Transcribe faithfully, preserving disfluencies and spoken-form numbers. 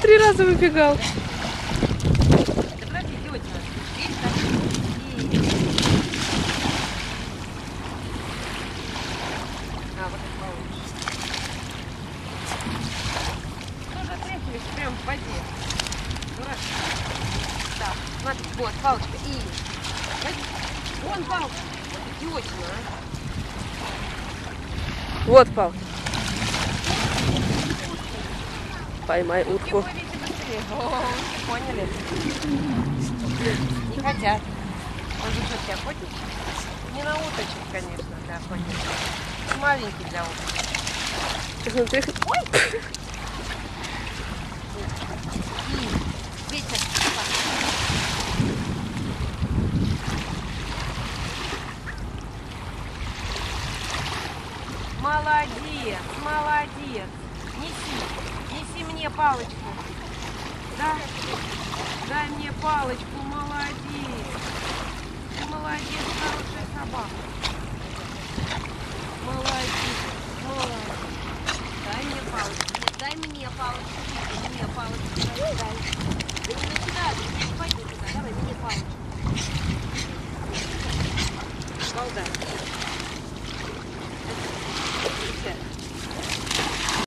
три раза выбегал. Прям в воде. Дурак. Так, смотри, вот палочка. И вон палка. Вот идиотина, а. Вот палка. Поймай утку. О, не поняли. Не хотят. Он же что, все охотник? Не на уточек, конечно, для охотника. Маленький для уточек. Ой! Молодец, молодец. Неси, неси мне палочку. Да? Дай мне палочку, молодец. Молодец, хорошая собака. Молодец, молодец. Дай мне палочку, дай мне палочку, дай мне палочку, дай, дай. Да не сюда, да не пойди туда, давай мне палочку. Балда. Все.